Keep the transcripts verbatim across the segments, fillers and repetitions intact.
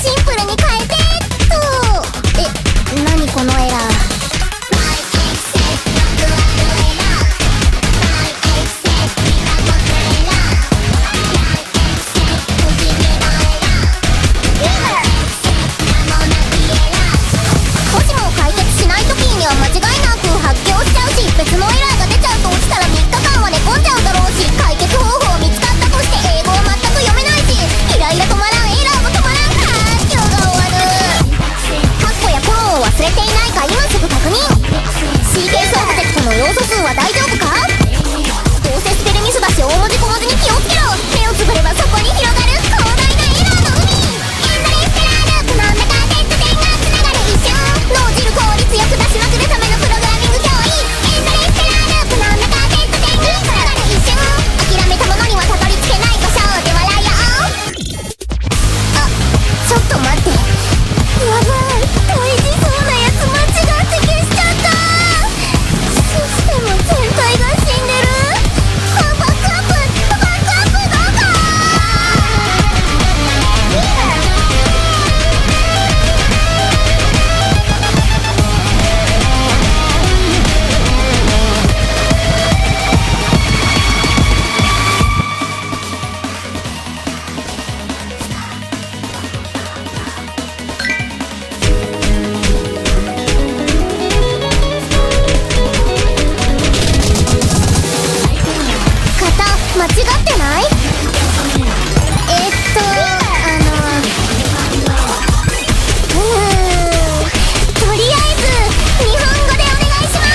シンプルに変えてっと。え、なにこのエラー。要素数は大丈夫か？どうせスペルミスだし大文字小文字に気をつけろ。目をつぶればそこに広がる広大なエラーの海。エンドレスペラーループの中で点がつながる一瞬。脳汁効率よく出しまくるためのプログラミング教員。エンドレスペラーループの中で点がつながる一瞬。諦めたものにはたどり着けない場所で笑い合おう。あ、ちょっと待って。やばい、大事そうなやつ間違って消しちゃった。システム全体が死んでる。バックアップバックアップどうか。間違ってない？えっとあのうーんとりあえず日本語でお願いします。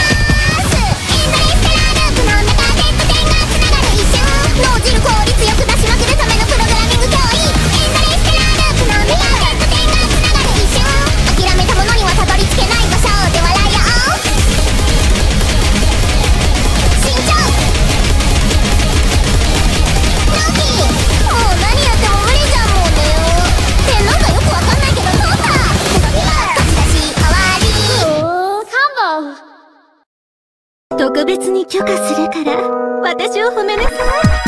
エンドレスペラーループの中で点がつながる一瞬。脳汁効率よく出しまくるためのプログラミング教員。エンドレスペラーループの中で点がつながる一瞬。諦めたものにはたどり着けない場所で笑い合おう。慎重。もう何やっても無理じゃん。もう寝ようってなんかよくわかんないけど通った。次は勝ち出し終わり。おー、カモン。 特別に許可するから私を褒めなさい。